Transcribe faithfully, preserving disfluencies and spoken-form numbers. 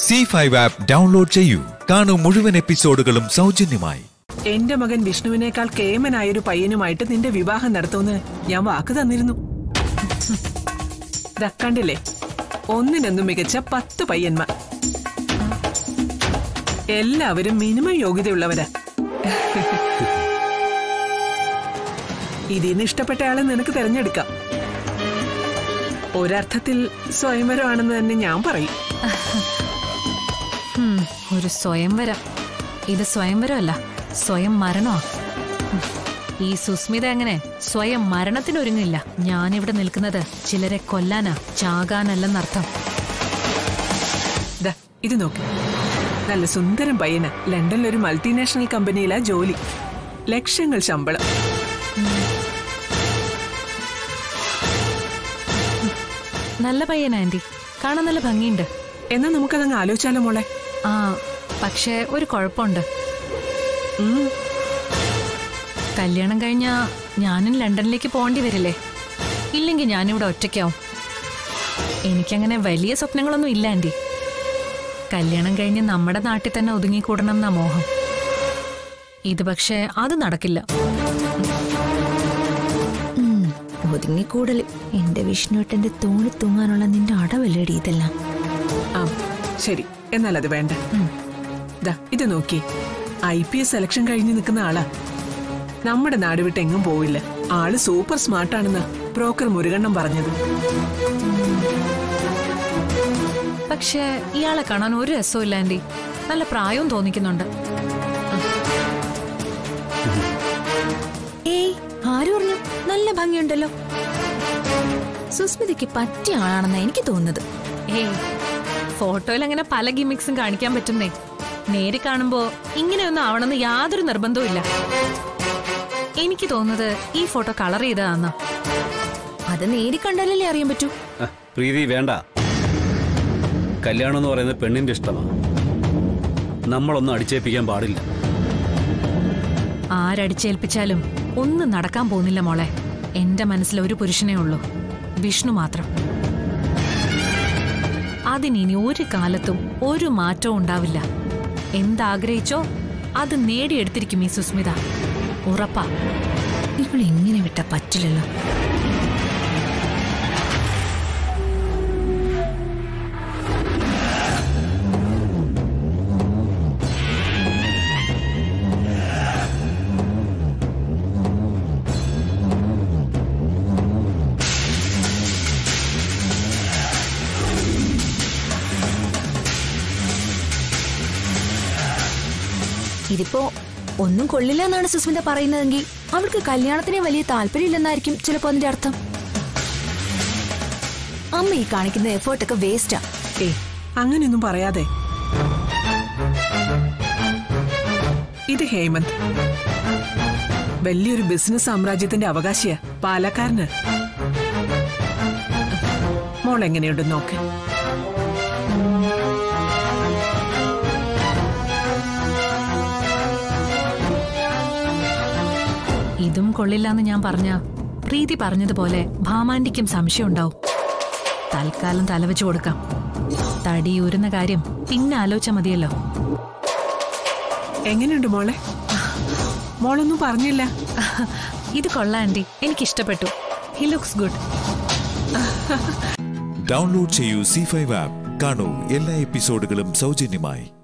See five app download ചെയ്യൂ. കാണൂ മുഴുവൻ എപ്പിസോഡുകളും സൗജന്യമായി. എന്റെ മകൻ വിഷ്ണുവിനേക്കാൾ കേമനായൊരു പയ്യനുമായിട്ട് നിന്റെ വിവാഹം നടത്തുമെന്ന് ഞാൻ വാക്ക് തന്നിരുന്നു. കണ്ടില്ലേ, ഒന്നിനൊന്നും മികച്ച പത്ത് പയ്യന്മാർ. എല്ലാവരും മിനിമം യോഗ്യതയുള്ളവരാ. ഇതിന് ഇഷ്ടപ്പെട്ട ആളെ നിനക്ക് തിരഞ്ഞെടുക്കാം. ഒരർത്ഥത്തിൽ സ്വയംവരമാണെന്ന് തന്നെ ഞാൻ പറയും. ഒരു സ്വയംവരം. ഇത് സ്വയംവരമല്ല, സ്വയം മരണമാ. ഈ സുസ്മിത എങ്ങനെ സ്വയം മരണത്തിനൊരുങ്ങില്ല. ഞാനിവിടെ നിൽക്കുന്നത് ചിലരെ കൊല്ലാനാ, ചാകാനല്ലെന്നർത്ഥം. ഇത് നോക്ക്, നല്ല സുന്ദരം പയ്യന. ലണ്ടനിൽ ഒരു മൾട്ടിനാഷണൽ കമ്പനിയിലാ ജോലി, ലക്ഷങ്ങൾ ശമ്പളം. നല്ല പയ്യനാ ആന്റി, കാണാൻ നല്ല ഭംഗിയുണ്ട്. എന്നാ നമുക്കതങ്ങ് ആലോചിച്ചാലോ മോളെ? ആ, പക്ഷെ ഒരു കുഴപ്പമുണ്ട്. കല്യാണം കഴിഞ്ഞാ ഞാനും ലണ്ടനിലേക്ക് പോകേണ്ടി വരില്ലേ? ഇല്ലെങ്കിൽ ഞാനിവിടെ ഒറ്റയ്ക്കാവും. എനിക്കങ്ങനെ വലിയ സ്വപ്നങ്ങളൊന്നും ഇല്ല ആന്റി. കല്യാണം കഴിഞ്ഞ് നമ്മുടെ നാട്ടിൽ തന്നെ ഒതുങ്ങിക്കൂടണം എന്നാ മോഹം. ഇത് പക്ഷേ അത് നടക്കില്ല. ഒതുങ്ങിക്കൂടല് എന്റെ വിഷ്ണുട്ടന്റെ തോണി തൂങ്ങാനുള്ള നിന്റെ അടവല്ലേടി ഇതെല്ലാം. ആ ശരി, എന്നാൽ അത് വേണ്ട. ഇത് നോക്കി, ഐ പി എസ് സെലക്ഷൻ കഴിഞ്ഞ് നിൽക്കുന്ന ആളാ. നമ്മുടെ നാട് വിട്ട് എങ്ങും പോവില്ല. ആള് സൂപ്പർ സ്മാർട്ടാണെന്ന് ബ്രോക്കർ മുരുകണ്ണം പറഞ്ഞത്. പക്ഷേ ഇയാളെ കാണാൻ ഒരു രസമില്ല ആന്റി. നല്ല പ്രായവും തോന്നിക്കുന്നുണ്ട്. ഏയ്, ആര് പറഞ്ഞു? നല്ല ഭംഗിയുണ്ടല്ലോ. സുസ്മിതയ്ക്ക് പറ്റിയ ആളാണെന്നാ എനിക്ക് തോന്നുന്നത്. ഏയ്, ഫോട്ടോയിൽ അങ്ങനെ പല ഗിമിക്സും കാണിക്കാൻ പറ്റുന്നേ. നേരി കാണുമ്പോ ഇങ്ങനെയൊന്നും ആവണമെന്ന് യാതൊരു നിർബന്ധവും ഇല്ല. എനിക്ക് തോന്നുന്നത് ഈ ഫോട്ടോ കളർ ചെയ്തതാന്ന. അത് നേരി കണ്ടാലല്ലേ അറിയാൻ പറ്റൂ. പ്രീതി വേണ്ട. കല്യാണം എന്ന് പറയുന്നത് പെണ്ണിന്റെ ഇഷ്ടമാണ്. നമ്മളൊന്നും അടിച്ചേൽപ്പിക്കാൻ പാടില്ല. ആരടിച്ചേൽപ്പിച്ചാലും ഒന്നും നടക്കാൻ പോകുന്നില്ല മോളെ. എന്റെ മനസ്സിൽ ഒരു പുരുഷനേ ഉള്ളൂ, വിഷ്ണു മാത്രം. അതിനി ഒരു കാലത്തും ഒരു മാറ്റവും ഉണ്ടാവില്ല. എന്താഗ്രഹിച്ചോ അത് നേടിയെടുത്തിരിക്കും ഈ സുസ്മിത, ഉറപ്പാ. ഇവളെങ്ങനെ വിട്ടാ പറ്റില്ലല്ലോ. ഇതിപ്പോ ഒന്നും കൊള്ളില്ല എന്നാണ് സുസ്മിത പറയുന്നതെങ്കിൽ അവൾക്ക് കല്യാണത്തിന് വലിയ താല്പര്യമില്ലെന്നായിരിക്കും ചിലപ്പോ അതിന്റെ അർത്ഥം. അമ്മ ഈ കാണിക്കുന്ന എഫേർട്ടൊക്കെ വേസ്റ്റാ. ഏ, അങ്ങനെയൊന്നും പറയാതെ. ഇത് ഹേമന്ത് വലിയൊരു ബിസിനസ് സാമ്രാജ്യത്തിന്റെ അവകാശിയാ, പാലക്കാരന്. മോൾ എങ്ങനെയുണ്ടെന്ന് നോക്ക്. ഇതും കൊള്ളില്ലാന്ന് ഞാൻ പറഞ്ഞ പ്രീതി പറഞ്ഞതുപോലെ ഭാമാന്റിക്കും സംശയം ഉണ്ടാവും. തൽക്കാലം തലവെച്ചു കൊടുക്കാം. തടി ഊരുന്ന കാര്യം പിന്നെ ആലോചിച്ചാ മതിയല്ലോ. എങ്ങനെയുണ്ട് മോളെ? മോളൊന്നും പറഞ്ഞില്ല. ഇത് കൊള്ളാം ആന്റി, എനിക്കിഷ്ടപ്പെട്ടു. He looks good. ഡൗൺലോഡ് ചെയ്യൂ സീ ഫൈവ് ആപ്പ്. കാണൂ എല്ലാ എപ്പിസോഡുകളും സൗജന്യമായി.